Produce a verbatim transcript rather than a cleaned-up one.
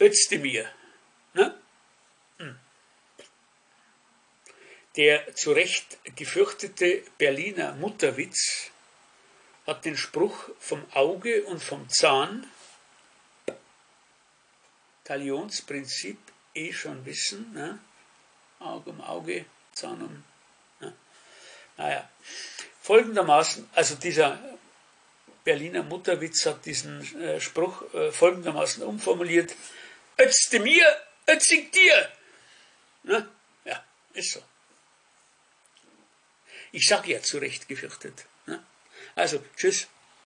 ötzte mir. Ne? Hm. Der zu Recht gefürchtete Berliner Mutterwitz hat den Spruch vom Auge und vom Zahn, Talionsprinzip, eh schon wissen, ne? Auge um Auge, Zahn um, ne? Naja, folgendermaßen, also dieser Berliner Mutterwitz hat diesen äh, Spruch äh, folgendermaßen umformuliert: Ötzte mir, ötzig dir. Ne? Ja, ist so. Ich sage ja zu Recht gefürchtet. Ne? Also, tschüss.